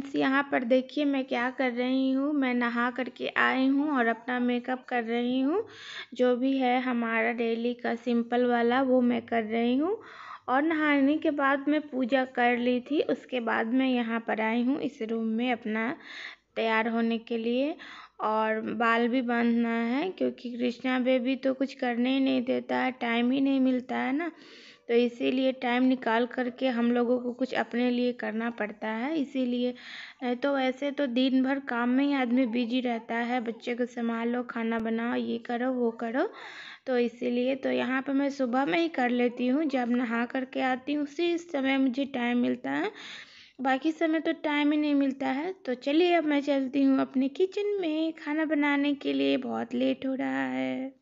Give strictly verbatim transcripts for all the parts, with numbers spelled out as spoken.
Friends, यहाँ पर देखिए मैं क्या कर रही हूँ। मैं नहा करके आई हूँ और अपना मेकअप कर रही हूँ। जो भी है हमारा डेली का सिंपल वाला वो मैं कर रही हूँ। और नहाने के बाद मैं पूजा कर ली थी। उसके बाद मैं यहाँ पर आई हूँ इस रूम में अपना तैयार होने के लिए। और बाल भी बांधना है क्योंकि कृष्णा बेबी तो कुछ करने ही नहीं देता है, टाइम ही नहीं मिलता है ना। तो इसीलिए टाइम निकाल करके हम लोगों को कुछ अपने लिए करना पड़ता है। इसीलिए नहीं तो वैसे तो दिन भर काम में ही आदमी बिजी रहता है, बच्चे को संभालो, खाना बनाओ, ये करो वो करो। तो इसीलिए तो यहाँ पर मैं सुबह में ही कर लेती हूँ, जब नहा करके आती हूँ उसी समय मुझे टाइम मिलता है, बाकी समय तो टाइम ही नहीं मिलता है। तो चलिए अब मैं चलती हूँ अपने किचन में खाना बनाने के लिए, बहुत लेट हो रहा है।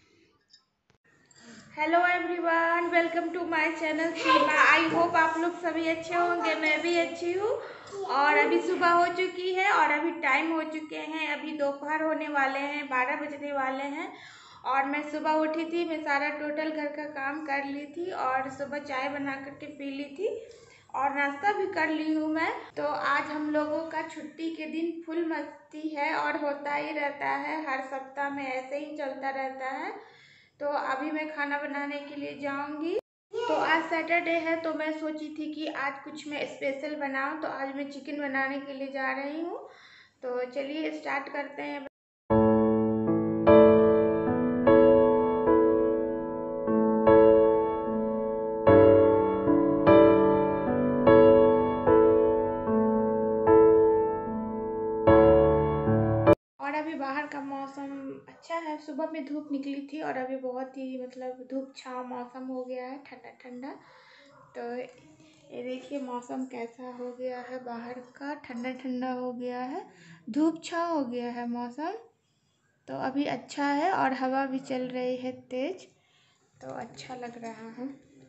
Hello everyone, welcome to my channel Seema. I hope आप लोग सभी अच्छे होंगे, मैं भी अच्छी हूँ। और अभी सुबह हो चुकी है और अभी टाइम हो चुके हैं, अभी दोपहर होने वाले हैं, बारह बजने वाले हैं। और मैं सुबह उठी थी, मैं सारा टोटल घर का काम कर ली थी और सुबह चाय बना करके पी ली थी और नाश्ता भी कर ली हूँ मैं। तो आज हम लोगों का छुट्टी के दिन फुल मस्ती है और होता ही रहता है, हर सप्ताह में ऐसे ही चलता रहता है। तो अभी मैं खाना बनाने के लिए जाऊंगी। तो आज सैटरडे है तो मैं सोची थी कि आज कुछ मैं स्पेशल बनाऊं, तो आज मैं चिकन बनाने के लिए जा रही हूं। तो चलिए स्टार्ट करते हैं। और अभी बाहर का मौसम अच्छा है, सुबह में धूप निकली थी और अभी बहुत ही मतलब धूप छाँव मौसम हो गया है, ठंडा ठंडा। तो ये देखिए मौसम कैसा हो गया है, बाहर का ठंडा ठंडा हो गया है, धूप छाँव हो गया है मौसम। तो अभी अच्छा है और हवा भी चल रही है तेज, तो अच्छा लग रहा है।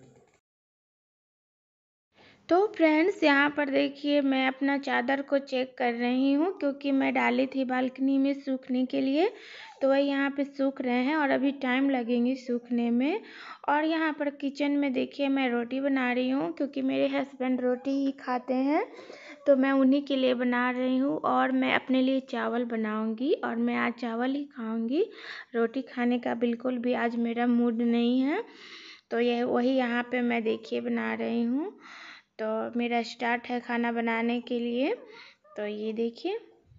तो फ्रेंड्स यहाँ पर देखिए मैं अपना चादर को चेक कर रही हूँ क्योंकि मैं डाली थी बालकनी में सूखने के लिए। तो वह यहाँ पे सूख रहे हैं और अभी टाइम लगेंगे सूखने में। और यहाँ पर किचन में देखिए मैं रोटी बना रही हूँ क्योंकि मेरे हस्बैंड रोटी ही खाते हैं, तो मैं उन्हीं के लिए बना रही हूँ। और मैं अपने लिए चावल बनाऊँगी और मैं आज चावल ही खाऊँगी, रोटी खाने का बिल्कुल भी आज मेरा मूड नहीं है। तो यह वही यहाँ पे मैं देखिए बना रही हूँ। तो मेरा स्टार्ट है खाना बनाने के लिए। तो ये देखिए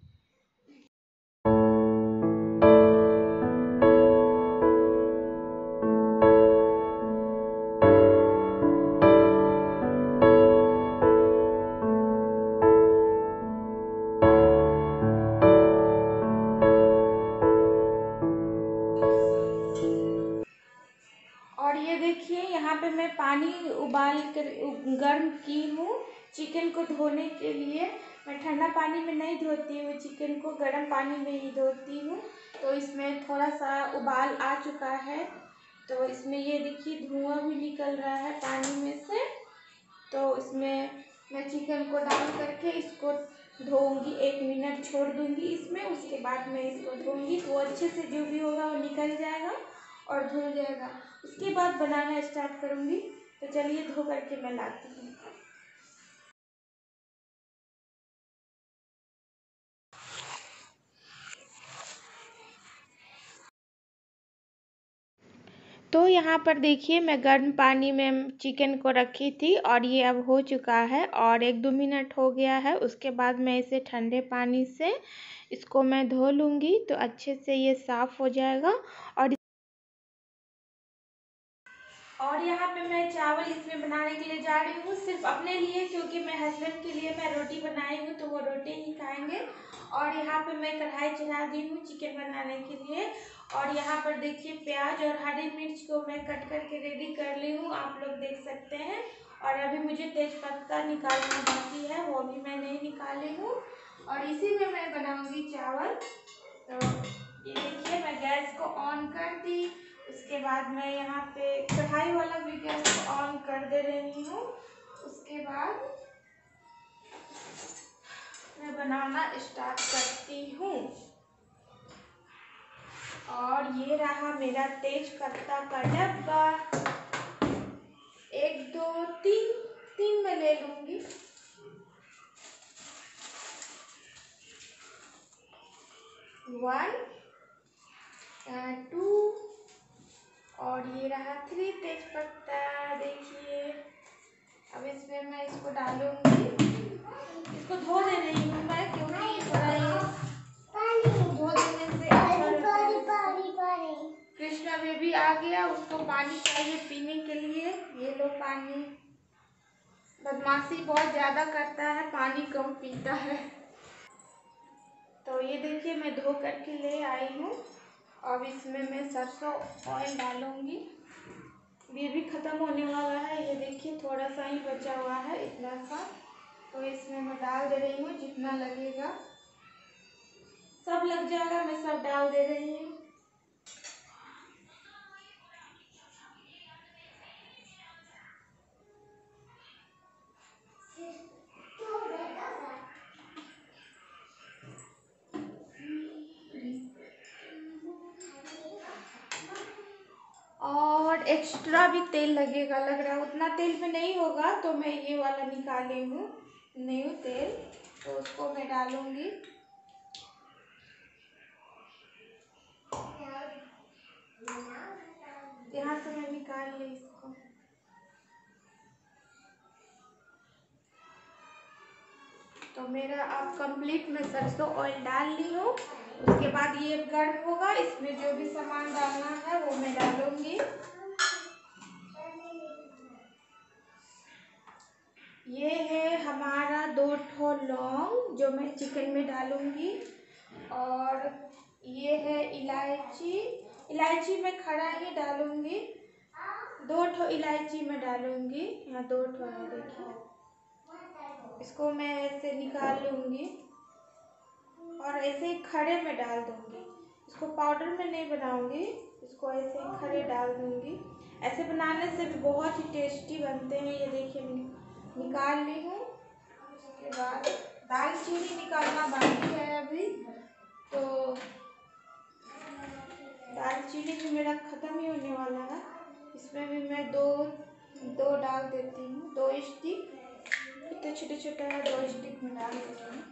और ये देखिए यहाँ पे मैं पानी उबाल कर गर्म की हूँ चिकन को धोने के लिए। मैं ठंडा पानी में नहीं धोती हूँ चिकन को, गर्म पानी में ही धोती हूँ। तो इसमें थोड़ा सा उबाल आ चुका है, तो इसमें ये देखिए धुआं भी निकल रहा है पानी में से। तो इसमें मैं चिकन को डाल करके इसको धोऊंगी, एक मिनट छोड़ दूंगी इसमें, उसके बाद मैं इसको धोऊंगी तो अच्छे से जो भी होगा वो निकल जाएगा और धुल जाएगा। उसके बाद बनाना स्टार्ट करूंगी। तो चलिए धो करके मैं लाती हूँ। तो यहाँ पर देखिए मैं गर्म पानी में चिकन को रखी थी और ये अब हो चुका है और एक दो मिनट हो गया है। उसके बाद मैं इसे ठंडे पानी से इसको मैं धो लूँगी तो अच्छे से ये साफ़ हो जाएगा। और और यहाँ पे मैं चावल इसमें बनाने के लिए जा रही हूँ सिर्फ अपने लिए, क्योंकि मैं हस्बैंड के लिए मैं रोटी बनाई हूँ तो वो रोटी ही खाएंगे। और यहाँ पे मैं कढ़ाई चढ़ा दी हूँ चिकन बनाने के लिए। और यहाँ पर देखिए प्याज और हरी मिर्च को मैं कट करके रेडी कर ली हूँ, आप लोग देख सकते हैं। और अभी मुझे तेज़पत्ता निकालना बाकी है, वो भी मैं नहीं निकाली हूँ। और इसी में मैं बनाऊँगी चावल। तो ये देखिए मैं गैस को ऑन कर दी, उसके बाद मैं यहाँ पे कढ़ाई वाला भी गैस को ऑन कर दे रही हूँ। उसके बाद मैं बनाना स्टार्ट करती हूँ। और ये रहा मेरा तेज पत्ता का डब्बा, एक दो तीन तीन मैं ले लूँगी। वन, टू और ये रहा थ्री तेज पत्ता। देखिए अब इसमें मैं इसको डालूंगी। इसको धो दे रही हूँ मैं क्योंकि थोड़ा ये धो देने से अच्छा रहता है। कृष्णा बेबी आ गया, उसको पानी चाहिए पीने के लिए। ये लो पानी। बदमाशी बहुत ज़्यादा करता है, पानी कम पीता है। तो ये देखिए मैं धो करके ले आई हूँ। अब इसमें मैं सरसों ऑयल डालूंगी। ये भी ख़त्म होने वाला है। ये देखिए थोड़ा सा ही बचा हुआ है, इतना सा। तो इसमें मैं डाल दे रही हूँ जितना लगेगा। सब लग जाएगा, मैं सब डाल दे रही हूँ। और एक्स्ट्रा भी तेल लगेगा लग रहा है, उतना तेल में नहीं होगा तो मैं ये वाला निकाली हूँ न्यू तेल, तो उसको मैं डालूंगी। यहाँ से मैं निकाल ली इसको। तो मेरा अब कंप्लीट मैं सरसों ऑयल डाल ली हूँ। उसके बाद ये गर्म होगा, इसमें जो भी सामान डालना है वो मैं डालूंगी। ये है हमारा दो ठो लौंग जो मैं चिकन में डालूंगी। और ये है इलायची। इलायची मैं खड़ा ही डालूंगी। दो ठो इलायची मैं डालूंगी। यहाँ दो ठो है देखिए। इसको मैं ऐसे निकाल लूँगी और ऐसे ही खड़े में डाल दूँगी। इसको पाउडर में नहीं बनाऊँगी, इसको ऐसे ही खड़े डाल दूँगी। ऐसे बनाने से भी बहुत ही टेस्टी बनते हैं। ये देखिए निकाल ली हूँ। उसके बाद दालचीनी निकालना बाकी है अभी। तो दालचीनी भी मेरा ख़त्म ही होने वाला है। इसमें भी मैं दो दो डाल देती हूँ, दो स्टिक। इतने छोटे छोटे है, दो स्टिक में डाल देती हूँ।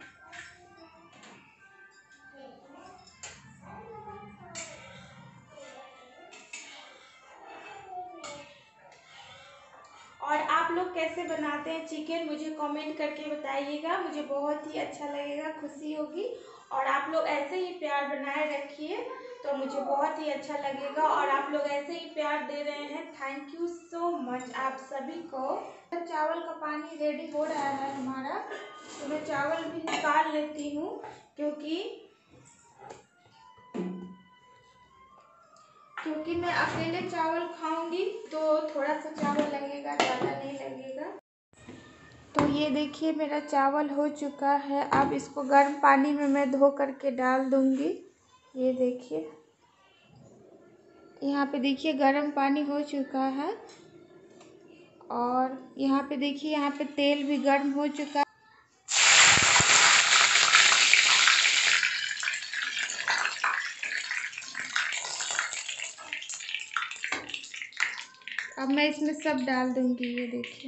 और आप लोग कैसे बनाते हैं चिकन मुझे कमेंट करके बताइएगा, मुझे बहुत ही अच्छा लगेगा, खुशी होगी। और आप लोग ऐसे ही प्यार बनाए रखिए तो मुझे बहुत ही अच्छा लगेगा। और आप लोग ऐसे ही प्यार दे रहे हैं, थैंक यू सो मच आप सभी को। चावल का पानी रेडी हो रहा है हमारा, तो मैं चावल भी निकाल लेती हूँ क्योंकि क्योंकि मैं अकेले चावल खाऊंगी तो थोड़ा सा चावल लगेगा, ज़्यादा नहीं लगेगा। तो ये देखिए मेरा चावल हो चुका है। अब इसको गर्म पानी में मैं धो करके डाल दूंगी। ये देखिए यहाँ पे देखिए गर्म पानी हो चुका है। और यहाँ पे देखिए यहाँ पे तेल भी गर्म हो चुका है। अब मैं इसमें सब डाल दूंगी। ये देखिए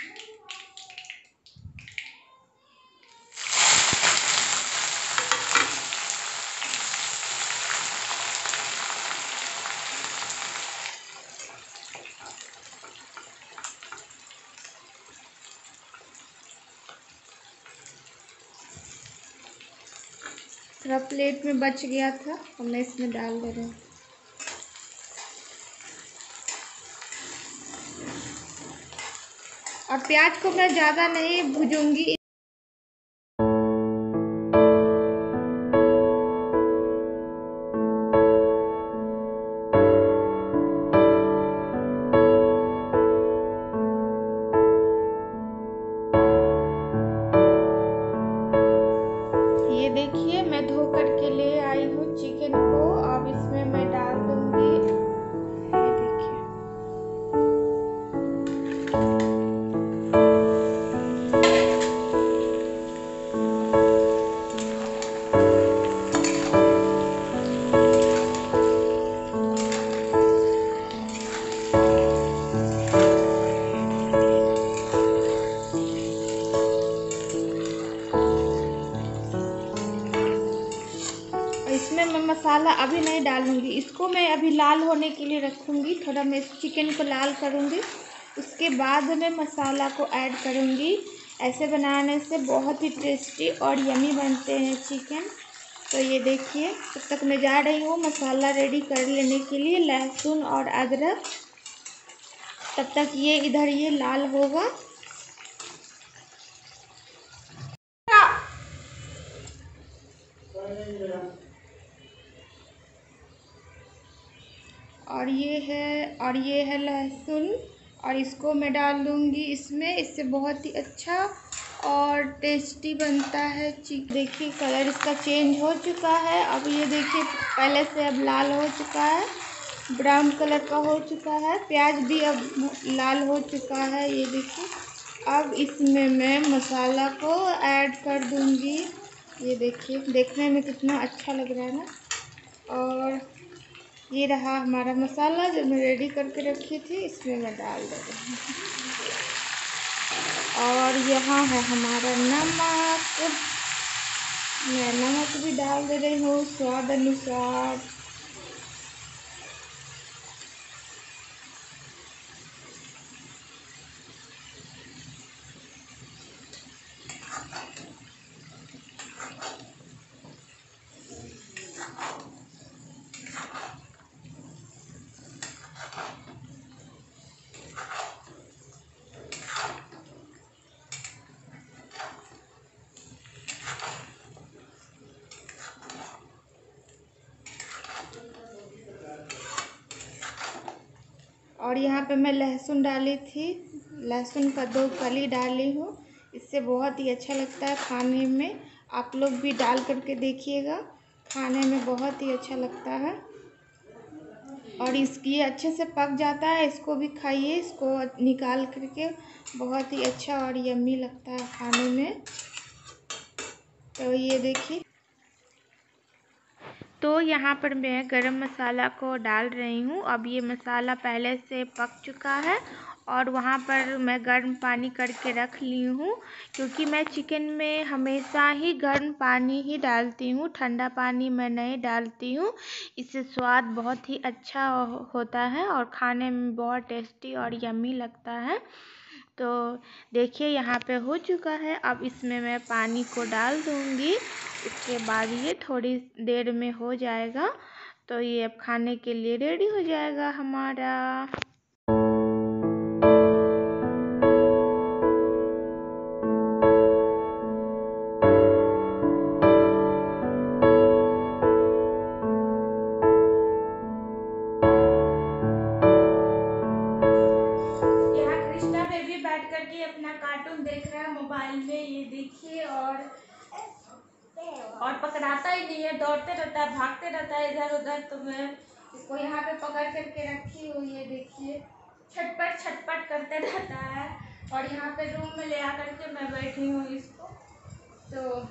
थोड़ा प्लेट में बच गया था और मैं इसमें डाल दे रही हूँ। और प्याज को मैं ज़्यादा नहीं भूजूंगी। ये देखिए मैं धो करके ले आई हूँ चिकन को। अब इसमें मैं डाल दूंगी। ये देखिए इसमें मैं मसाला अभी नहीं डालूँगी, इसको मैं अभी लाल होने के लिए रखूँगी। थोड़ा मैं चिकन को लाल करूँगी, उसके बाद मैं मसाला को ऐड करूँगी। ऐसे बनाने से बहुत ही टेस्टी और यमी बनते हैं चिकन। तो ये देखिए, तब तक मैं जा रही हूँ मसाला रेडी कर लेने के लिए, लहसुन और अदरक। तब तक ये इधर ये लाल होगा। और ये है और ये है लहसुन, और इसको मैं डाल दूँगी इसमें। इससे बहुत ही अच्छा और टेस्टी बनता है चिकन। देखिए कलर इसका चेंज हो चुका है। अब ये देखिए पहले से अब लाल हो चुका है, ब्राउन कलर का हो चुका है। प्याज भी अब लाल हो चुका है, ये देखिए। अब इसमें मैं मसाला को ऐड कर दूँगी। ये देखिए, देखने में कितना अच्छा लग रहा है ना। और ये रहा हमारा मसाला जो मैं रेडी करके रखी थी, इसमें मैं डाल दे रही हूँ। और यहाँ है हमारा नमक, मैं नमक भी डाल दे रही हूँ स्वाद अनुसार। और यहाँ पे मैं लहसुन डाली थी, लहसुन का दो कली डाली हूँ। इससे बहुत ही अच्छा लगता है खाने में। आप लोग भी डाल करके देखिएगा, खाने में बहुत ही अच्छा लगता है। और इसकी अच्छे से पक जाता है, इसको भी खाइए, इसको निकाल करके। बहुत ही अच्छा और यम्मी लगता है खाने में। तो ये देखिए, तो यहाँ पर मैं गरम मसाला को डाल रही हूँ। अब ये मसाला पहले से पक चुका है, और वहाँ पर मैं गर्म पानी करके रख ली हूँ, क्योंकि मैं चिकन में हमेशा ही गर्म पानी ही डालती हूँ, ठंडा पानी मैं नहीं डालती हूँ। इससे स्वाद बहुत ही अच्छा होता है और खाने में बहुत टेस्टी और यम्मी लगता है। तो देखिए यहाँ पे हो चुका है। अब इसमें मैं पानी को डाल दूँगी, उसके बाद ये थोड़ी देर में हो जाएगा। तो ये अब खाने के लिए रेडी हो जाएगा हमारा। यहाँ कृष्णा बेबी बैठ करके अपना कार्टून देख रहा है मोबाइल में, ये देखिए। और और पकड़ाता ही नहीं है, दौड़ते रहता है, भागते रहता है इधर उधर। तो मैं इसको यहाँ पे पकड़ करके रखी हुई, ये देखिए, छटपट छटपट करते रहता है। और यहाँ पे रूम में ले आकर के मैं बैठी हूँ इसको। तो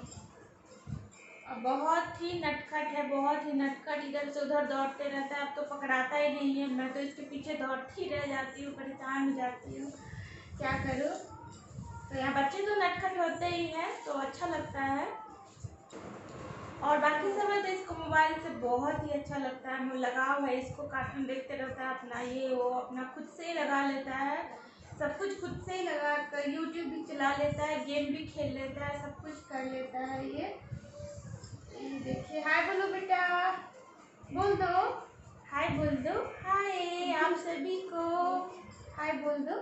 बहुत ही नटखट है, बहुत ही नटखट, इधर से उधर दौड़ते रहता है। अब तो पकड़ाता ही नहीं है, मैं तो इसके पीछे दौड़ती रह जाती हूँ, परेशान हो जाती हूँ, क्या करूँ। तो यहाँ बच्चे तो नटखट होते ही हैं, तो अच्छा लगता है। और बाकी समय तो इसको मोबाइल से बहुत ही अच्छा लगता है, लगाव है इसको, कार्टून देखते रहता है अपना, ये वो अपना खुद से ही लगा लेता है, सब कुछ खुद से ही लगा कर, यूट्यूब भी चला लेता है, गेम भी खेल लेता है, सब कुछ कर लेता है ये। ये देखिए, हाय बोलो बेटा, बोल दो, हाय बोल दो, हाय आप सभी को हाय बोल दो।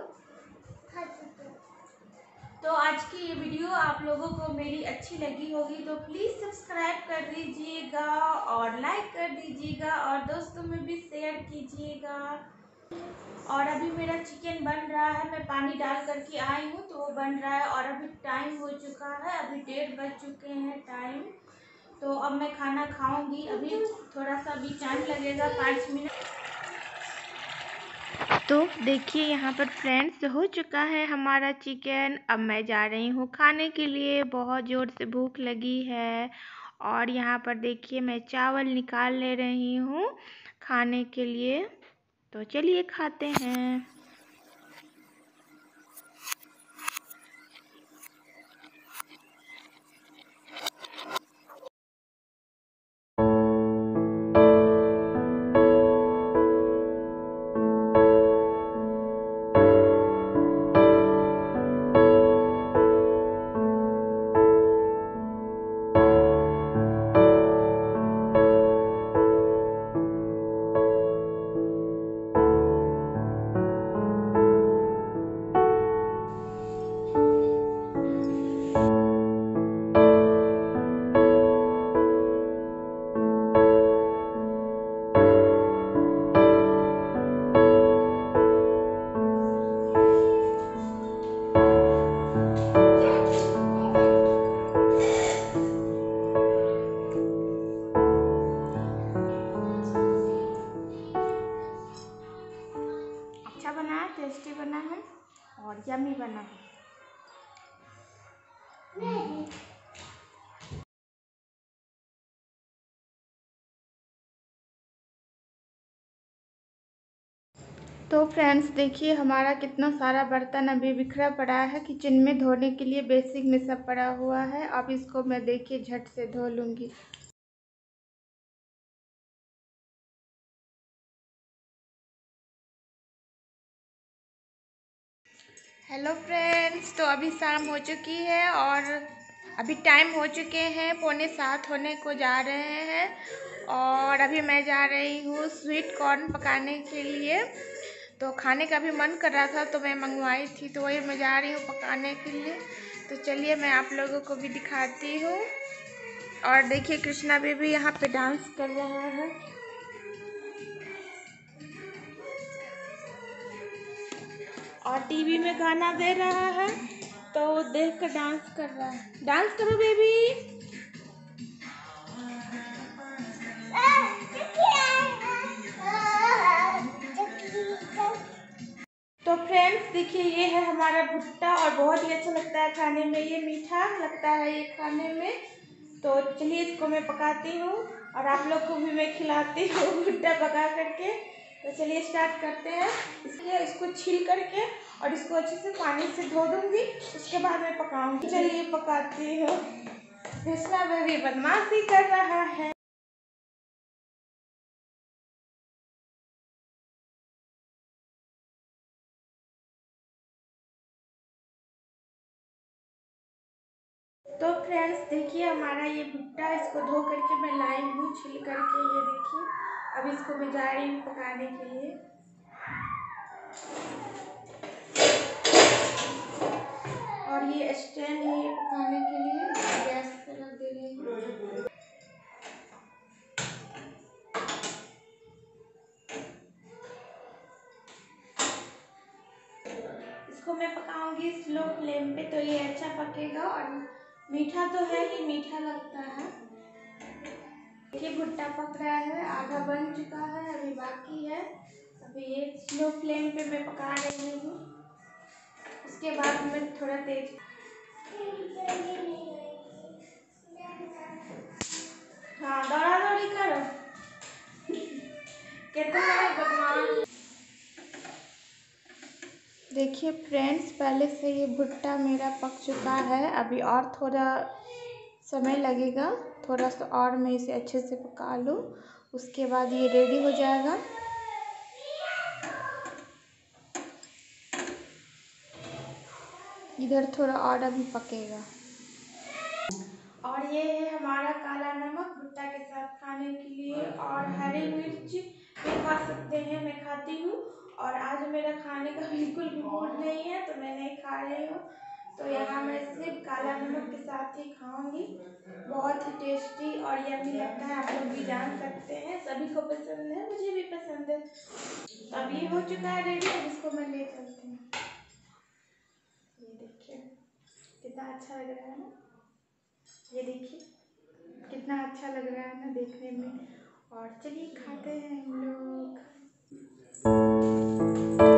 तो आज की ये वीडियो आप लोगों को मेरी अच्छी लगी होगी तो प्लीज़ सब्सक्राइब कर दीजिएगा और लाइक कर दीजिएगा और दोस्तों में भी शेयर कीजिएगा। और अभी मेरा चिकन बन रहा है, मैं पानी डाल करके आई हूँ तो वो बन रहा है। और अभी टाइम हो चुका है, अभी डेढ़ बज चुके हैं टाइम। तो अब मैं खाना खाऊंगी, अभी थोड़ा सा भी टाइम लगेगा, पाँच मिनट। तो देखिए यहाँ पर फ्रेंड्स हो चुका है हमारा चिकन। अब मैं जा रही हूँ खाने के लिए, बहुत ज़ोर से भूख लगी है। और यहाँ पर देखिए मैं चावल निकाल ले रही हूँ खाने के लिए। तो चलिए खाते हैं। यम्मी बना। तो फ्रेंड्स देखिए हमारा कितना सारा बर्तन अभी बिखरा पड़ा है किचन में, धोने के लिए बेसिक में सब पड़ा हुआ है। अब इसको मैं देखिए झट से धो लूँगी। हेलो फ्रेंड्स, तो अभी शाम हो चुकी है और अभी टाइम हो चुके हैं पौने सात होने को जा रहे हैं और अभी मैं जा रही हूँ स्वीट कॉर्न पकाने के लिए। तो खाने का भी मन कर रहा था तो मैं मंगवाई थी, तो वही मैं जा रही हूँ पकाने के लिए। तो चलिए मैं आप लोगों को भी दिखाती हूँ। और देखिए कृष्णा बेबी यहाँ पे डांस कर रहा है और टीवी में गाना दे रहा है तो देख कर डांस कर रहा है। डांस करो बेबी। तो फ्रेंड्स देखिए ये है हमारा भुट्टा और बहुत ही अच्छा लगता है खाने में, ये मीठा लगता है ये खाने में। तो चलिए इसको मैं पकाती हूँ और आप लोग को भी मैं खिलाती हूँ भुट्टा पका करके। तो चलिए स्टार्ट करते हैं। इसलिए इसको छील करके और इसको अच्छे से पानी से धो दूँगी, उसके बाद मैं पकाऊँगी। चलिए पकाती हूँ। कृष्णा बेबी बदमाशी कर रहा है। तो फ्रेंड्स देखिए हमारा ये भुट्टा, इसको धो करके मैं लाई हूँ छिल करके, ये देखिए। अब इसको मैं जा रही हूँ पकाने के लिए। और ये स्टैंड है ये पकाने के लिए, गैस पे रख दे रही हूँ। इसको मैं पकाऊंगी स्लो फ्लेम पे, तो ये अच्छा पकेगा और मीठा तो है ही, मीठा लगता है। देखिए भुट्टा पक रहा है, आधा बन चुका है, अभी बाकी है। अभी ये स्लो फ्लेम पे मैं पका रही हूँ, उसके बाद मैं थोड़ा तेज। हाँ दौड़ा दौड़ी करो, कितना बदमाश। देखिए फ्रेंड्स पहले से ये भुट्टा मेरा पक चुका है, अभी और थोड़ा समय लगेगा, थोड़ा सा और मैं इसे अच्छे से पका लूँ, उसके बाद ये रेडी हो जाएगा। इधर थोड़ा और अभी पकेगा। और ये है हमारा काला नमक भुट्टा के साथ खाने के लिए, और हरी मिर्च भी खा सकते हैं, मैं खाती हूँ। और आज मेरा खाने का बिल्कुल भी मूड नहीं है तो मैं नहीं खा रही हूँ, तो यहाँ मैं सिर्फ काला नमक के साथ ही खाऊंगी। बहुत ही टेस्टी और यम्मी लगता है, आप लोग भी जान सकते हैं, सभी को पसंद है, मुझे भी पसंद है। अब ये हो चुका है रेडी, अब इसको मैं ले चलती हूँ। ये देखिए कितना अच्छा लग रहा है ना, ये देखिए कितना अच्छा लग रहा है ना देखने में। और चलिए खाते हैं हम लोग।